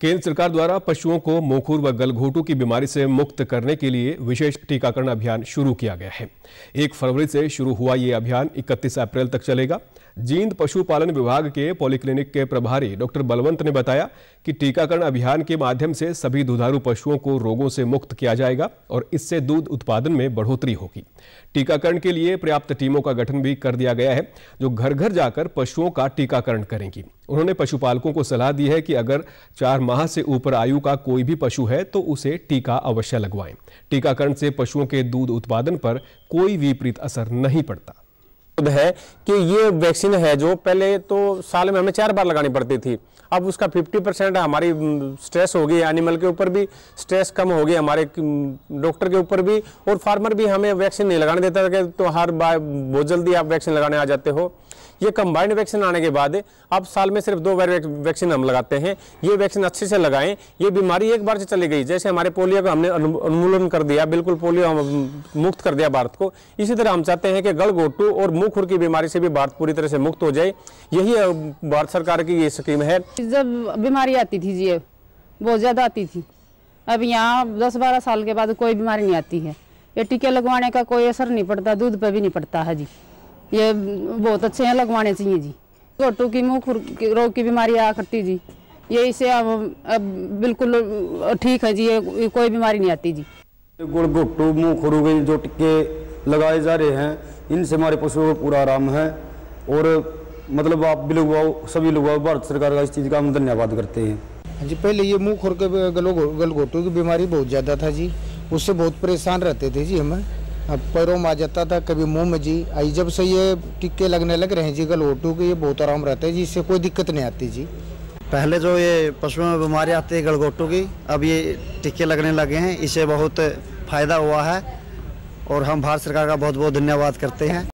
केंद्र सरकार द्वारा पशुओं को मुंहखुर व गलघोटू की बीमारी से मुक्त करने के लिए विशेष टीकाकरण अभियान शुरू किया गया है। 1 फरवरी से शुरू हुआ ये अभियान 31 अप्रैल तक चलेगा। जींद पशुपालन विभाग के पॉलीक्लिनिक के प्रभारी डॉक्टर बलवंत ने बताया कि टीकाकरण अभियान के माध्यम से सभी दुधारू पशुओं को रोगों से मुक्त किया जाएगा और इससे दूध उत्पादन में बढ़ोतरी होगी। टीकाकरण के लिए पर्याप्त टीमों का गठन भी कर दिया गया है, जो घर घर जाकर पशुओं का टीकाकरण करेंगी। उन्होंने पशुपालकों को सलाह दी है कि अगर 4 माह से ऊपर आयु का कोई भी पशु है तो उसे टीका अवश्य लगवाएं। टीकाकरण से पशुओं के दूध उत्पादन पर कोई विपरीत असर नहीं पड़ता। है कि ये वैक्सीन है जो पहले तो साल में हमें 4 बार लगानी पड़ती थी, अब उसका 50% हमारी स्ट्रेस हो गई, एनिमल के ऊपर भी स्ट्रेस कम हो गई, हमारे डॉक्टर के ऊपर भी, और फार्मर भी हमें वैक्सीन नहीं लगाने देता कि तो हर बार बहुत जल्दी आप वैक्सीन लगाने आ जाते हो। ये कंबाइंड वैक्सीन आने के बाद अब साल में सिर्फ 2 बार वैक्सीन हम लगाते हैं। ये वैक्सीन अच्छे से लगाएं, ये बीमारी एक बार से चली गई। जैसे हमारे पोलियो को हमने उन्मूलन कर दिया, बिल्कुल पोलियो मुक्त कर दिया भारत को, इसी तरह हम चाहते हैं कि गलघोटू और मुंहखुर की बीमारी से भी भारत पूरी तरह से मुक्त हो जाए। यही भारत सरकार की ये स्कीम है। जब बीमारी आती थी जी, बहुत ज़्यादा आती थी, अब यहाँ 10-12 साल के बाद कोई बीमारी नहीं आती है। ये टीके लगवाने का कोई असर नहीं पड़ता, दूध पर भी नहीं पड़ता है जी। ये बहुत अच्छे हैं, लगवाने चाहिए जी। घोटू की मुंहखुर रोग की बीमारी आ करती जी, ये इसे अब बिल्कुल ठीक है जी, ये कोई बीमारी नहीं आती जी। घोटू मुंहखुर के जो टीके लगाए जा रहे हैं, इनसे हमारे पशुओं को पूरा आराम है। और मतलब आप भी लोग, सभी लोग भारत सरकार का इस चीज़ का हम धन्यवाद करते हैं जी। पहले ये मुंहखुर के गलघोटू की बीमारी बहुत ज़्यादा था जी, उससे बहुत परेशान रहते थे जी हमें। अब पैरों में आ जाता था, कभी मुंह में जी। आई जब से ये टीके लगने लग रहे हैं जी गलघोटू के, ये बहुत आराम रहता है जी, इससे कोई दिक्कत नहीं आती जी। पहले जो ये पशुओं में बीमारी आती है गलघोटू की, अब ये टीके लगने लगे हैं, इससे बहुत फ़ायदा हुआ है और हम भारत सरकार का बहुत बहुत धन्यवाद करते हैं।